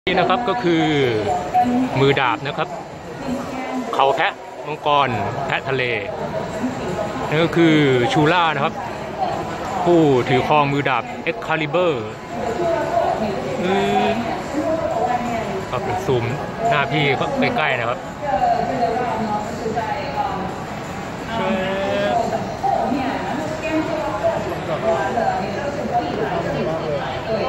นี่นะครับก็คือมือดาบนะครับเขาแพะมังกรแพะทะเลนั่นก็คือชูล่านะครับผู้ถือครองมือดาบเอ็กคาลิเบอร์ครับซูมหน้าพี่ก็ใกล้ๆนะครับ